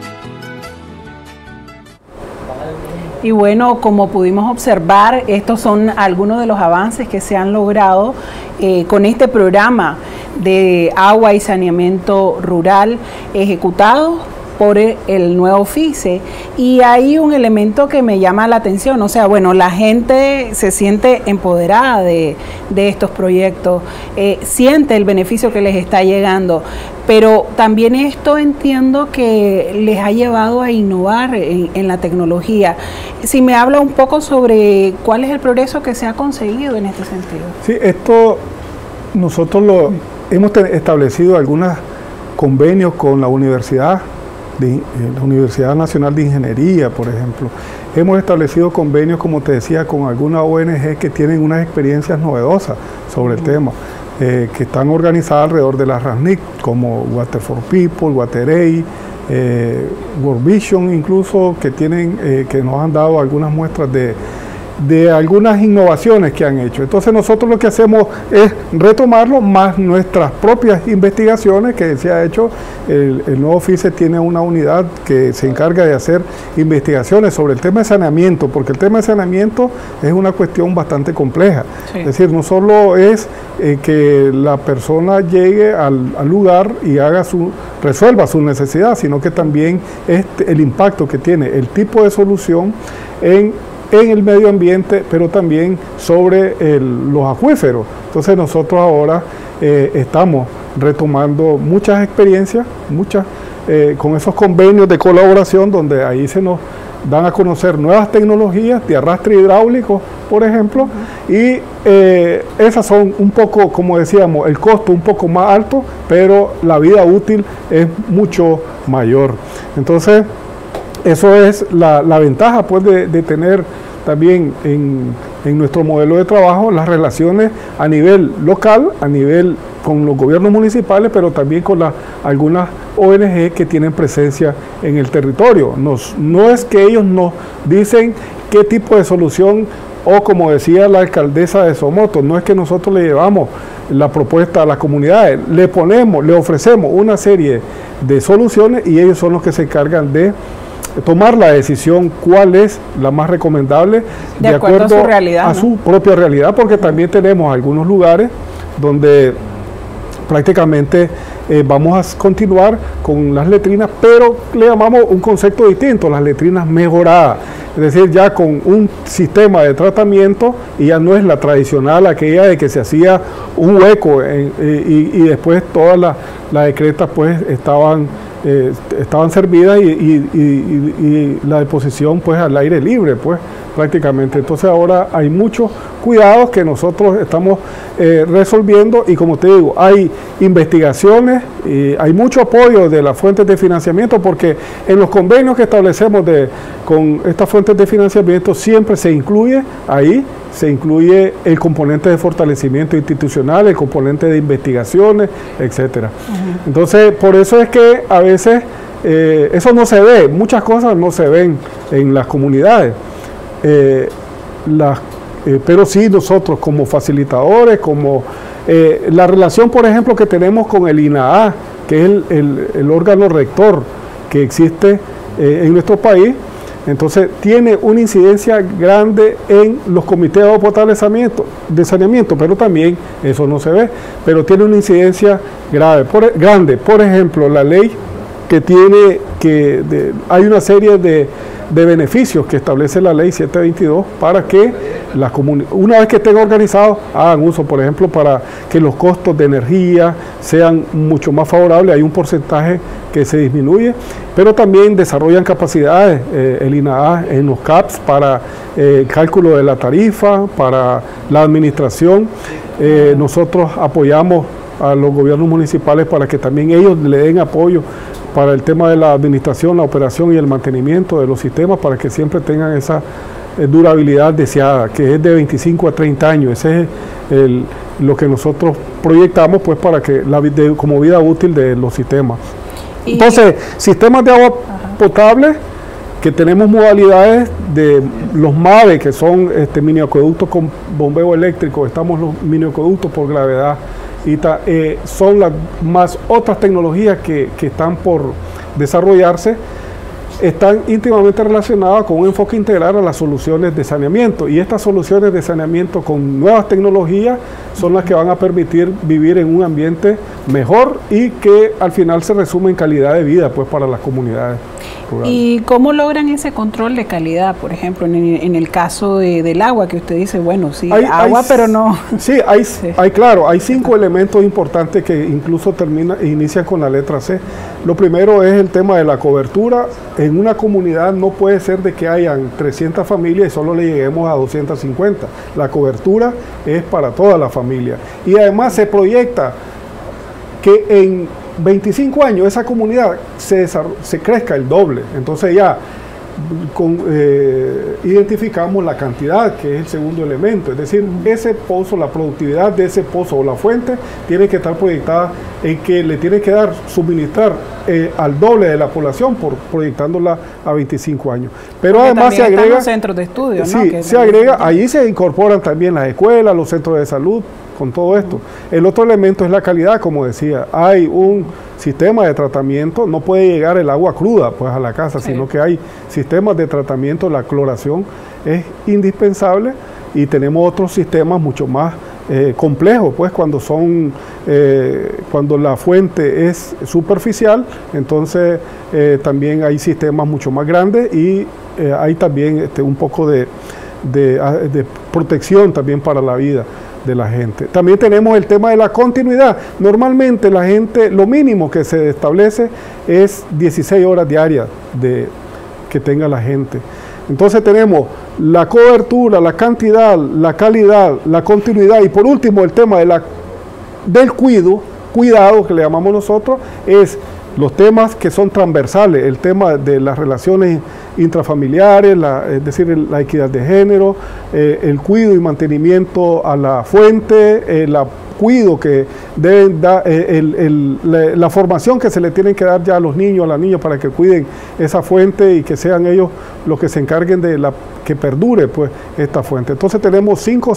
Y bueno, como pudimos observar, estos son algunos de los avances que se han logrado con este programa de agua y saneamiento rural ejecutado por el nuevo FICE. Y hay un elemento que me llama la atención, o sea, bueno, la gente se siente empoderada de estos proyectos, siente el beneficio que les está llegando, pero también esto entiendo que les ha llevado a innovar en la tecnología. Si me habla un poco sobre cuál es el progreso que se ha conseguido en este sentido. Sí, esto nosotros hemos establecido algunos convenios con la Universidad Nacional de Ingeniería, por ejemplo. Hemos establecido convenios, como te decía, con algunas ONG que tienen unas experiencias novedosas sobre el tema, que están organizadas alrededor de la RASNIC, como Water for People, WaterAid, World Vision, incluso, que nos han dado algunas muestras de algunas innovaciones que han hecho. Entonces nosotros lo que hacemos es retomarlo, más nuestras propias investigaciones que se ha hecho. El nuevo FICE tiene una unidad que se encarga de hacer investigaciones sobre el tema de saneamiento, porque el tema de saneamiento es una cuestión bastante compleja. Sí. Es decir, no solo es que la persona llegue al lugar y resuelva su necesidad, sino que también es el impacto que tiene, el tipo de solución en el medio ambiente, pero también sobre los acuíferos. Entonces nosotros ahora estamos retomando muchas experiencias, con esos convenios de colaboración donde ahí se nos dan a conocer nuevas tecnologías de arrastre hidráulico, por ejemplo, y esas son un poco, como decíamos, el costo un poco más alto, pero la vida útil es mucho mayor. Entonces, eso es la ventaja pues, de tener también en nuestro modelo de trabajo las relaciones a nivel local, a nivel con los gobiernos municipales, pero también con algunas ONG que tienen presencia en el territorio. No es que ellos nos dicen qué tipo de solución, o como decía la alcaldesa de Somoto, no es que nosotros le llevamos la propuesta a las comunidades, le ofrecemos una serie de soluciones y ellos son los que se encargan de tomar la decisión cuál es la más recomendable de acuerdo a su realidad, a su propia realidad, porque también tenemos algunos lugares donde prácticamente vamos a continuar con las letrinas, pero le llamamos un concepto distinto, las letrinas mejoradas, es decir, ya con un sistema de tratamiento y ya no es la tradicional, aquella de que se hacía un hueco y después todas las excretas pues estaban servidas y la deposición pues al aire libre pues prácticamente. Entonces ahora hay muchos cuidados que nosotros estamos resolviendo y como te digo, hay investigaciones, hay mucho apoyo de las fuentes de financiamiento porque en los convenios que establecemos con estas fuentes de financiamiento siempre se incluye el componente de fortalecimiento institucional, el componente de investigaciones, etcétera. Entonces, por eso es que a veces eso no se ve, muchas cosas no se ven en las comunidades, pero sí nosotros como facilitadores, como la relación, por ejemplo, que tenemos con el INAH, que es el órgano rector que existe en nuestro país. Entonces tiene una incidencia grande en los comités de agua potable de saneamiento, pero también eso no se ve, pero tiene una incidencia grande. Por ejemplo, la ley hay una serie de beneficios que establece la ley 722 para que las comunidades, una vez que estén organizados, hagan uso, por ejemplo, para que los costos de energía sean mucho más favorables, hay un porcentaje que se disminuye, pero también desarrollan capacidades, el INAH en los CAPS para cálculo de la tarifa, para la administración. Nosotros apoyamos a los gobiernos municipales para que también ellos le den apoyo para el tema de la administración, la operación y el mantenimiento de los sistemas para que siempre tengan esa durabilidad deseada, que es de 25 a 30 años. Ese es lo que nosotros proyectamos pues para que como vida útil de los sistemas. Entonces, sistemas de agua potable, que tenemos modalidades de los MAVE, que son mini acueductos con bombeo eléctrico, estamos los mini acueductos por gravedad, y son las más otras tecnologías que están por desarrollarse, están íntimamente relacionadas con un enfoque integral a las soluciones de saneamiento, y estas soluciones de saneamiento con nuevas tecnologías son las que van a permitir vivir en un ambiente mejor y que al final se resume en calidad de vida pues para las comunidades rurales. ¿Y cómo logran ese control de calidad? Por ejemplo, en el caso del agua, que usted dice, bueno, sí, pero no. Sí, hay 5 elementos importantes que incluso inician con la letra C. Lo primero es el tema de la cobertura. En una comunidad no puede ser de que hayan 300 familias y solo le lleguemos a 250. La cobertura es para toda la familia. Y además se proyecta que en 25 años esa comunidad se crezca el doble. Entonces ya identificamos la cantidad, que es el segundo elemento, es decir, ese pozo, la productividad de ese pozo o la fuente tiene que estar proyectada en que le tiene que suministrar al doble de la población, proyectándola a 25 años. Pero porque además se agrega los centros de estudio, sí, ¿no? se agrega, allí se incorporan también las escuelas, los centros de salud, con todo esto. El otro elemento es la calidad, como decía, hay un sistema de tratamiento, no puede llegar el agua cruda pues a la casa, sino que hay sistemas de tratamiento, la cloración es indispensable, y tenemos otros sistemas mucho más complejos, pues cuando la fuente es superficial, entonces también hay sistemas mucho más grandes, y hay también un poco de de protección también para la vida de la gente. También tenemos el tema de la continuidad. Normalmente la gente, lo mínimo que se establece es 16 horas diarias que tenga la gente. Entonces tenemos la cobertura, la cantidad, la calidad, la continuidad y por último el tema del cuidado que le llamamos nosotros, es los temas que son transversales, el tema de las relaciones intrafamiliares, es decir, la equidad de género, el cuidado y mantenimiento a la fuente, el cuidado que deben dar, la formación que se le tienen que dar ya a los niños, a las niñas para que cuiden esa fuente y que sean ellos los que se encarguen de que perdure pues esta fuente. Entonces tenemos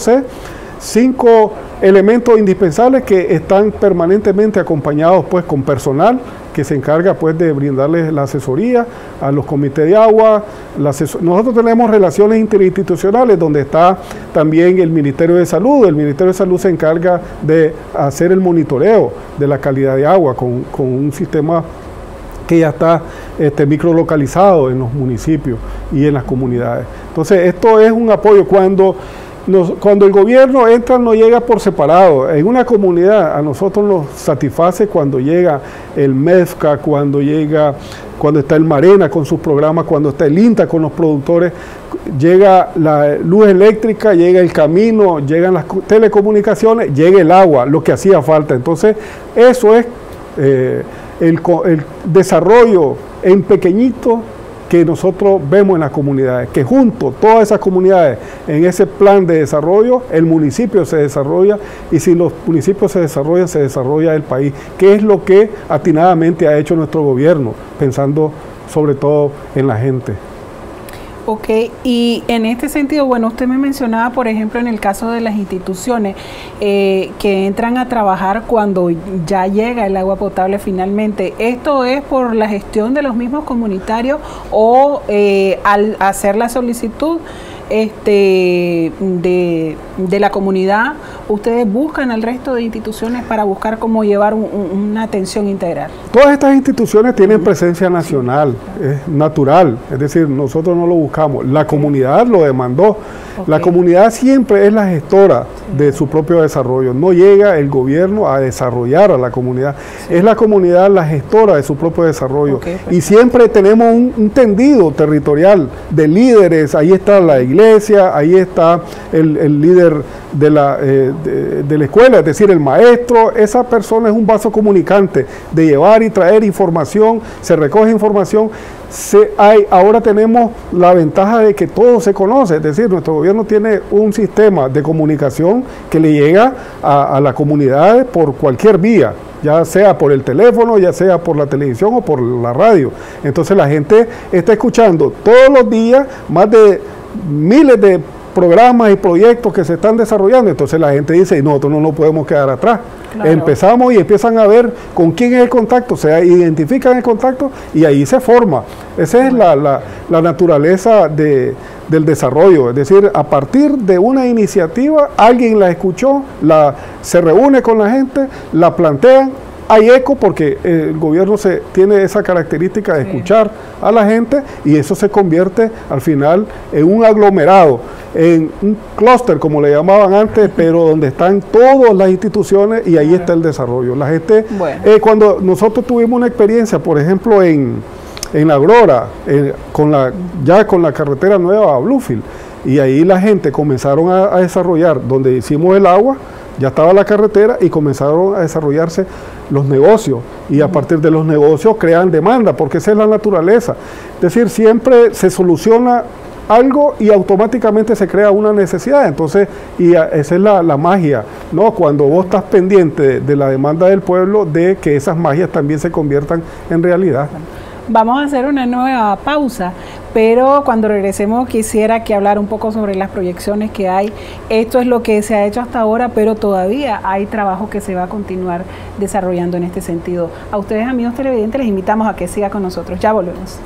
5 elementos indispensables que están permanentemente acompañados pues con personal que se encarga pues de brindarles la asesoría a los comités de agua. Nosotros tenemos relaciones interinstitucionales donde está también el Ministerio de Salud. El Ministerio de Salud se encarga de hacer el monitoreo de la calidad de agua con un sistema que ya está microlocalizado en los municipios y en las comunidades. Entonces esto es un apoyo cuando el gobierno entra, no llega por separado. En una comunidad a nosotros nos satisface cuando llega el MEFCA, cuando está el Marena con sus programas, cuando está el INTA con los productores, llega la luz eléctrica, llega el camino, llegan las telecomunicaciones, llega el agua, lo que hacía falta. Entonces eso es el desarrollo en pequeñito que nosotros vemos en las comunidades, que junto todas esas comunidades en ese plan de desarrollo, el municipio se desarrolla, y si los municipios se desarrolla el país, que es lo que atinadamente ha hecho nuestro gobierno, pensando sobre todo en la gente. Ok, y en este sentido, bueno, usted me mencionaba, por ejemplo, en el caso de las instituciones que entran a trabajar cuando ya llega el agua potable finalmente. ¿Esto es por la gestión de los mismos comunitarios o al hacer la solicitud de la comunidad, ustedes buscan al resto de instituciones para buscar cómo llevar una atención integral? Todas estas instituciones tienen presencia nacional, es natural, es decir, nosotros no lo buscamos, la comunidad lo demandó. Okay. La comunidad siempre es la gestora de su propio desarrollo, no llega el gobierno a desarrollar a la comunidad, es la comunidad la gestora de su propio desarrollo. Okay, y siempre tenemos un tendido territorial de líderes, ahí está la iglesia, ahí está el líder de la escuela, es decir, el maestro. Esa persona es un vaso comunicante de llevar y traer información, se recoge información. Ahora tenemos la ventaja de que todo se conoce, es decir, nuestro gobierno tiene un sistema de comunicación que le llega a la comunidad por cualquier vía, ya sea por el teléfono, ya sea por la televisión o por la radio. Entonces la gente está escuchando todos los días más de miles de programas y proyectos que se están desarrollando. Entonces la gente dice, nosotros no nos podemos quedar atrás. Claro. Empezamos y empiezan a ver con quién es el contacto, se identifican el contacto y ahí se forma. Esa es la naturaleza del desarrollo, es decir, a partir de una iniciativa, alguien la escuchó, se reúne con la gente, la plantean, hay eco porque el gobierno tiene esa característica de escuchar a la gente y eso se convierte al final en un aglomerado, en un clúster como le llamaban antes, pero donde están todas las instituciones y ahí está el desarrollo. La gente, cuando nosotros tuvimos una experiencia, por ejemplo, en La Aurora, con la carretera nueva a Bluefield, y ahí la gente comenzaron a desarrollar, donde hicimos el agua, ya estaba la carretera y comenzaron a desarrollarse los negocios y a partir de los negocios crean demanda, porque esa es la naturaleza. Es decir, siempre se soluciona algo y automáticamente se crea una necesidad. Entonces, esa es la magia, ¿no? Cuando vos estás pendiente de la demanda del pueblo, de que esas magias también se conviertan en realidad. Vamos a hacer una nueva pausa, pero cuando regresemos quisiera que hablar un poco sobre las proyecciones que hay. Esto es lo que se ha hecho hasta ahora, pero todavía hay trabajo que se va a continuar desarrollando en este sentido. A ustedes, amigos televidentes, les invitamos a que sigan con nosotros. Ya volvemos.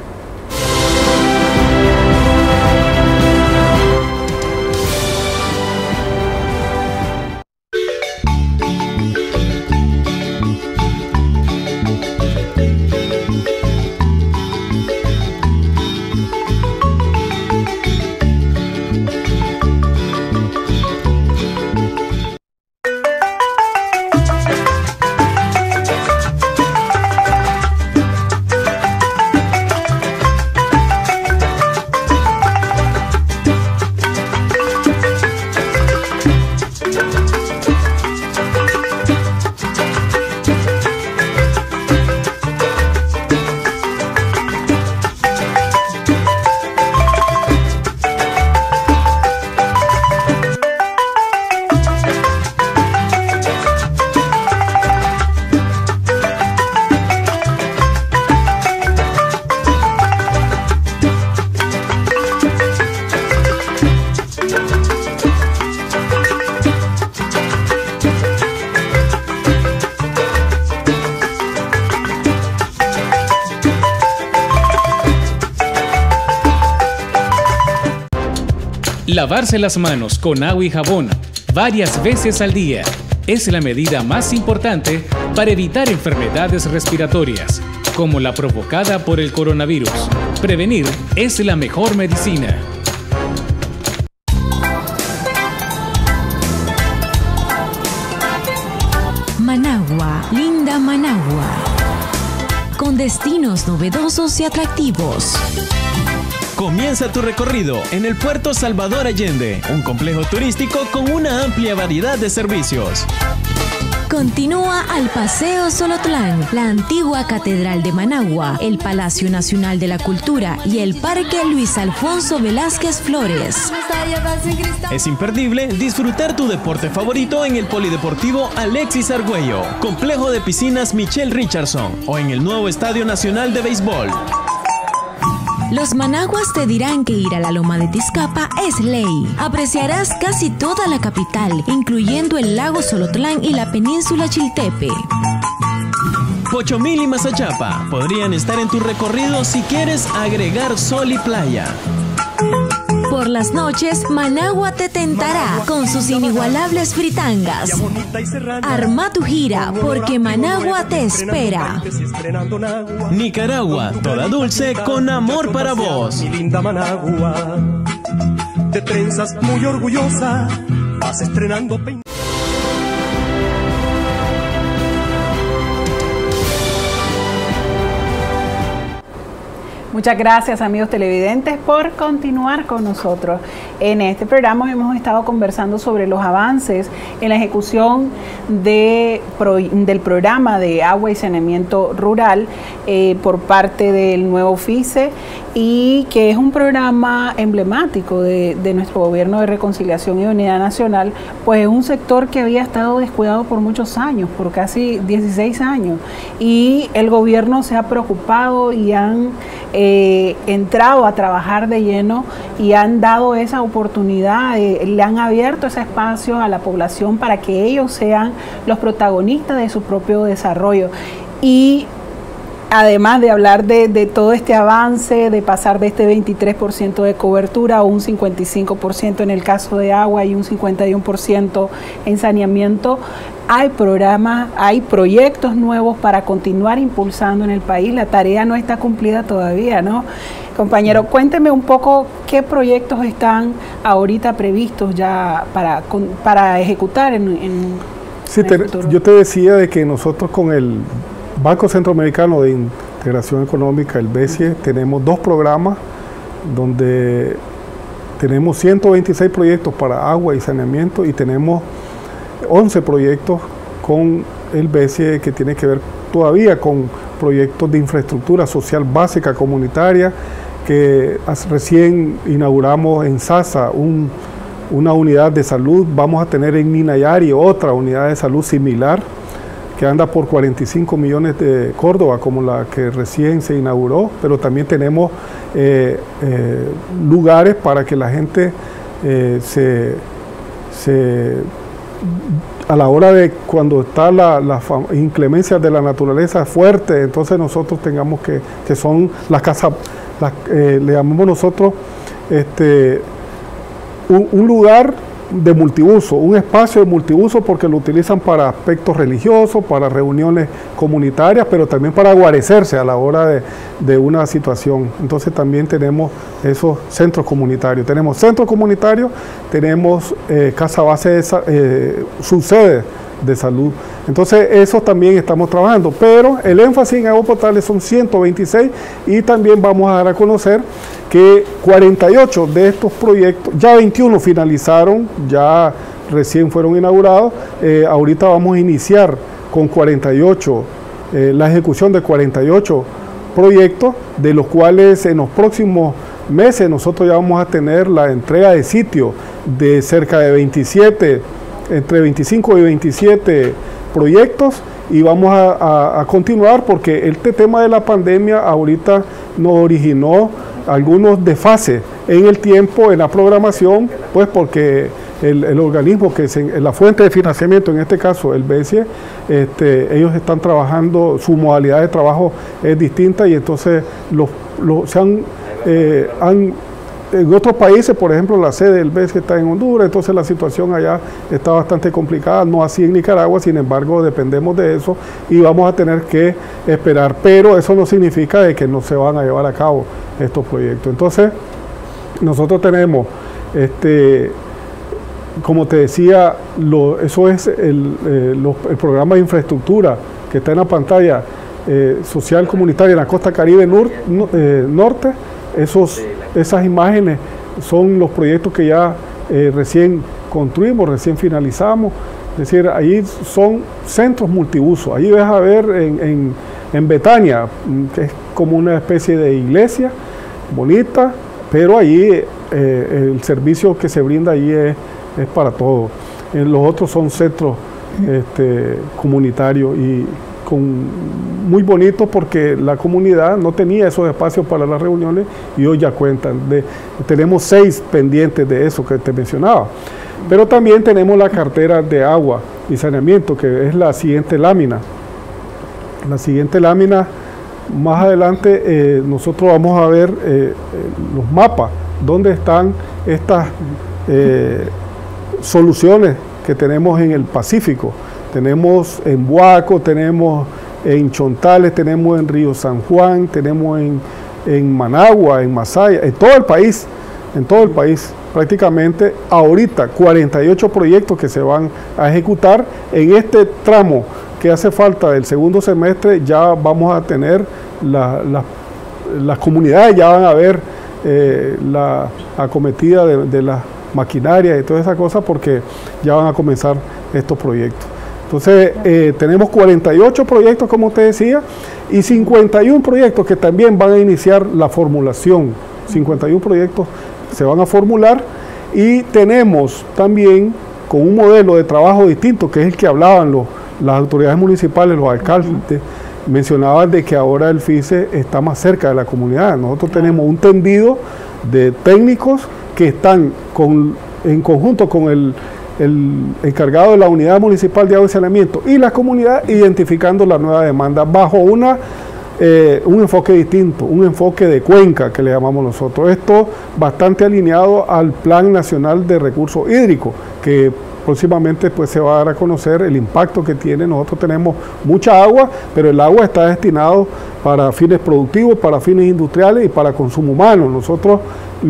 Lavarse las manos con agua y jabón varias veces al día es la medida más importante para evitar enfermedades respiratorias, como la provocada por el coronavirus. Prevenir es la mejor medicina. Managua, linda Managua, con destinos novedosos y atractivos. Comienza tu recorrido en el Puerto Salvador Allende, un complejo turístico con una amplia variedad de servicios. Continúa al Paseo Solotlán, la antigua Catedral de Managua, el Palacio Nacional de la Cultura y el Parque Luis Alfonso Velázquez Flores. Es imperdible disfrutar tu deporte favorito en el Polideportivo Alexis Argüello, Complejo de Piscinas Michelle Richardson o en el nuevo Estadio Nacional de Béisbol. Los managuas te dirán que ir a la Loma de Tizcapa es ley. Apreciarás casi toda la capital, incluyendo el lago Solotlán y la península Chiltepe. Pochomil y Mazachapa podrían estar en tu recorrido si quieres agregar sol y playa. Por las noches, Managua te tentará con sus inigualables fritangas. Arma tu gira, porque Managua te espera. Nicaragua, toda dulce, con amor para vos. Mi linda Managua, de trenzas muy orgullosa, vas estrenando peinados. Muchas gracias, amigos televidentes, por continuar con nosotros. En este programa hemos estado conversando sobre los avances en la ejecución del programa de agua y saneamiento rural por parte del nuevo FICE, y que es un programa emblemático de nuestro gobierno de reconciliación y unidad nacional, pues es un sector que había estado descuidado por muchos años, por casi 16 años, y el gobierno se ha preocupado y han entrado a trabajar de lleno y han dado esa oportunidad, le han abierto ese espacio a la población para que ellos sean los protagonistas de su propio desarrollo. Y además de hablar de todo este avance, de pasar de este 23% de cobertura a un 55% en el caso de agua y un 51% en saneamiento, hay programas, hay proyectos nuevos para continuar impulsando en el país. La tarea no está cumplida todavía, ¿no? Compañero, cuénteme un poco qué proyectos están ahorita previstos ya para ejecutar en sí, el futuro. Yo te decía de que nosotros con el Banco Centroamericano de Integración Económica, el BCE, tenemos 2 programas donde tenemos 126 proyectos para agua y saneamiento y tenemos 11 proyectos con el BCE que tiene que ver todavía con proyectos de infraestructura social básica comunitaria, que recién inauguramos en Sasa una unidad de salud. Vamos a tener en Ninayari otra unidad de salud similar que anda por 45 millones de Córdoba, como la que recién se inauguró, pero también tenemos lugares para que la gente a la hora de cuando está la inclemencia de la naturaleza fuerte, entonces nosotros tengamos que son las casas, le llamamos nosotros un lugar de multiuso, un espacio de multiuso, porque lo utilizan para aspectos religiosos, para reuniones comunitarias, pero también para guarecerse a la hora de una situación. Entonces también tenemos esos centros comunitarios. Tenemos centros comunitarios, tenemos casa base, su sede de salud. Entonces eso también estamos trabajando, pero el énfasis en agua potable son 126 y también vamos a dar a conocer que 48 de estos proyectos, ya 21 finalizaron, ya recién fueron inaugurados. Ahorita vamos a iniciar con 48, la ejecución de 48 proyectos, de los cuales en los próximos meses nosotros ya vamos a tener la entrega de sitio de cerca de 27, entre 25 y 27 proyectos, y vamos a continuar porque este tema de la pandemia ahorita nos originó algunos desfases en el tiempo, en la programación, pues porque el organismo que la fuente de financiamiento, en este caso el BCE, ellos están trabajando, su modalidad de trabajo es distinta, y entonces han en otros países, por ejemplo, la sede del BES que está en Honduras, entonces la situación allá está bastante complicada, no así en Nicaragua, sin embargo dependemos de eso y vamos a tener que esperar, pero eso no significa de que no se van a llevar a cabo estos proyectos. Entonces, nosotros tenemos, como te decía, eso es el programa de infraestructura que está en la pantalla, social comunitaria en la costa Caribe norte. Esas imágenes son los proyectos que ya recién construimos, recién finalizamos. Es decir, ahí son centros multiuso. Ahí vas a ver en Betania, que es como una especie de iglesia bonita, pero allí el servicio que se brinda allí es para todos. Los otros son centros comunitarios y muy bonito porque la comunidad no tenía esos espacios para las reuniones y hoy ya cuentan. Tenemos 6 pendientes de eso que te mencionaba. Pero también tenemos la cartera de agua y saneamiento, que es la siguiente lámina. La siguiente lámina, más adelante nosotros vamos a ver los mapas, dónde están estas soluciones que tenemos en el Pacífico. Tenemos en Buaco, tenemos en Chontales, tenemos en Río San Juan, tenemos en Managua, en Masaya, en todo el país, prácticamente ahorita 48 proyectos que se van a ejecutar en este tramo que hace falta del segundo semestre. Ya vamos a tener las comunidades, ya van a ver la acometida de las maquinarias y toda esa cosa, porque ya van a comenzar estos proyectos. Entonces, tenemos 48 proyectos, como te decía, y 51 proyectos que también van a iniciar la formulación. 51 proyectos se van a formular y tenemos también con un modelo de trabajo distinto, que es el que hablaban las autoridades municipales, los alcaldes, mencionaban de que ahora el FICE está más cerca de la comunidad. Nosotros tenemos un tendido de técnicos que están en conjunto con el encargado de la Unidad Municipal de Agua y Saneamiento y la comunidad, identificando la nueva demanda bajo un enfoque distinto, un enfoque de cuenca que le llamamos nosotros. Esto bastante alineado al Plan Nacional de Recursos Hídricos, que próximamente pues se va a dar a conocer el impacto que tiene. Nosotros tenemos mucha agua, pero el agua está destinado para fines productivos, para fines industriales y para consumo humano. Nosotros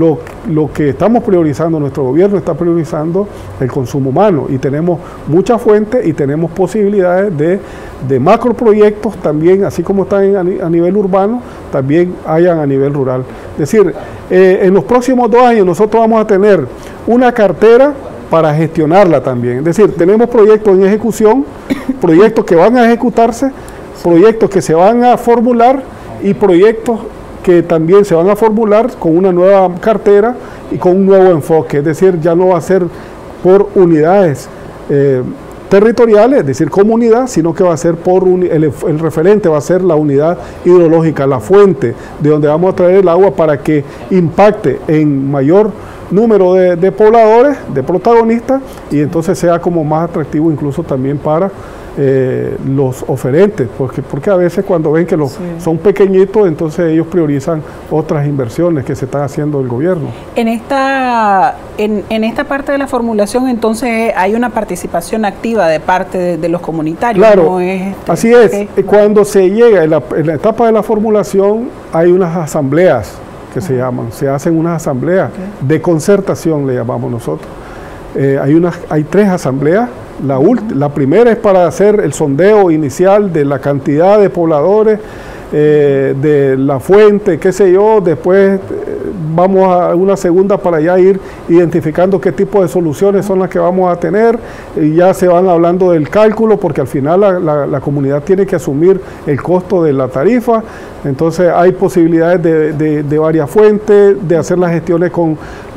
lo que estamos priorizando, nuestro gobierno está priorizando el consumo humano, y tenemos muchas fuentes y tenemos posibilidades de macroproyectos también, así como están a nivel urbano, también hayan a nivel rural. Es decir, en los próximos 2 años nosotros vamos a tener una cartera para gestionarla también. Es decir, tenemos proyectos en ejecución, proyectos que van a ejecutarse, proyectos que se van a formular y proyectos que también se van a formular con una nueva cartera y con un nuevo enfoque. Es decir, ya no va a ser por unidades territoriales, es decir, comunidad, sino que va a ser por el referente va a ser la unidad hidrológica, la fuente de donde vamos a traer el agua para que impacte en mayor número de pobladores, de protagonistas, y entonces sea como más atractivo incluso también para los oferentes, porque a veces cuando ven que son pequeñitos, entonces ellos priorizan otras inversiones que se están haciendo el gobierno. En esta parte de la formulación, entonces hay una participación activa de parte de los comunitarios. Claro, ¿no? Así es. Okay. Cuando se llega en la etapa de la formulación, hay unas asambleas que se llaman, se hacen unas asambleas de concertación, le llamamos nosotros. Hay 3 asambleas. La primera es para hacer el sondeo inicial de la cantidad de pobladores, de la fuente, qué sé yo. Después vamos a una segunda para ya ir identificando qué tipo de soluciones son las que vamos a tener, y ya se van hablando del cálculo, porque al final la comunidad tiene que asumir el costo de la tarifa. Entonces hay posibilidades de varias fuentes, de hacer las gestiones con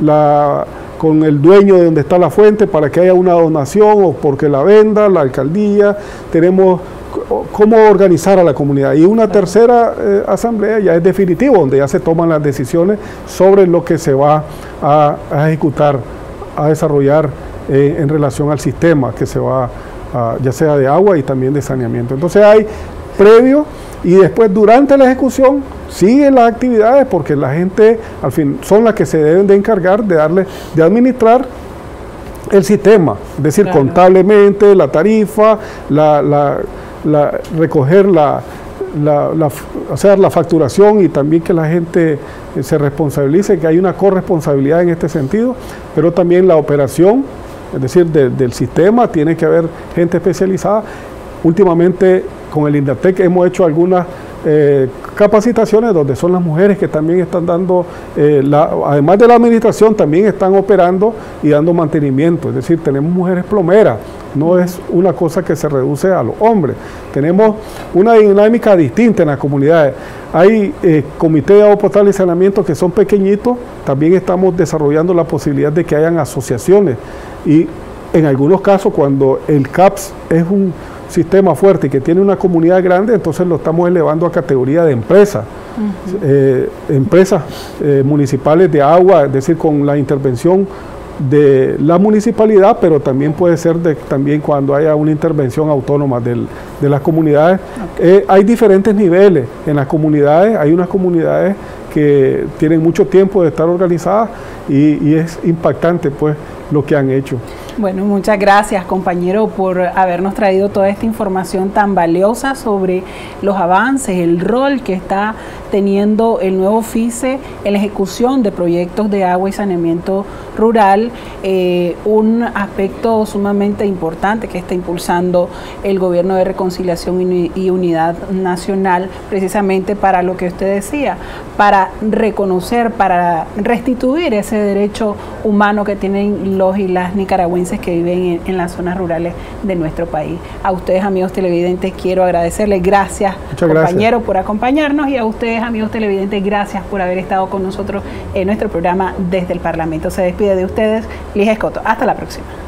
el dueño de donde está la fuente para que haya una donación o porque la venda, la alcaldía. Tenemos cómo organizar a la comunidad. Y una tercera asamblea ya es definitivo, donde ya se toman las decisiones sobre lo que se va a ejecutar, a desarrollar en relación al sistema que se va ya sea de agua y también de saneamiento. Entonces hay previo y después durante la ejecución siguen las actividades, porque la gente al fin son las que se deben de encargar de administrar el sistema, es decir, claro, contablemente, la tarifa, recoger hacer la facturación, y también que la gente se responsabilice, que hay una corresponsabilidad en este sentido, pero también la operación, es decir, del sistema, tiene que haber gente especializada. Últimamente con el INDATEC hemos hecho algunas capacitaciones donde son las mujeres que también están dando, además de la administración, también están operando y dando mantenimiento. Es decir, tenemos mujeres plomeras, no es una cosa que se reduce a los hombres. Tenemos una dinámica distinta en las comunidades. Hay comités de agua potable y saneamiento que son pequeñitos. También estamos desarrollando la posibilidad de que hayan asociaciones, y en algunos casos, cuando el CAPS es un sistema fuerte y que tiene una comunidad grande, entonces lo estamos elevando a categoría de empresa. Empresas municipales de agua, es decir, con la intervención de la municipalidad, pero también puede ser también cuando haya una intervención autónoma de las comunidades. Hay diferentes niveles en las comunidades. Hay unas comunidades que tienen mucho tiempo de estar organizadas, y es impactante pues lo que han hecho. Bueno, muchas gracias, compañero, por habernos traído toda esta información tan valiosa sobre los avances, el rol que está teniendo el nuevo FICE en la ejecución de proyectos de agua y saneamiento rural, un aspecto sumamente importante que está impulsando el Gobierno de Reconciliación y Unidad Nacional, precisamente para lo que usted decía, para reconocer, para restituir ese derecho humano que tienen los y las nicaragüenses que viven en las zonas rurales de nuestro país. A ustedes, amigos televidentes, quiero agradecerles. Gracias, compañero, por acompañarnos, y a ustedes, amigos televidentes, gracias por haber estado con nosotros en nuestro programa Desde el Parlamento. Se despide de ustedes Ligia Escoto. Hasta la próxima.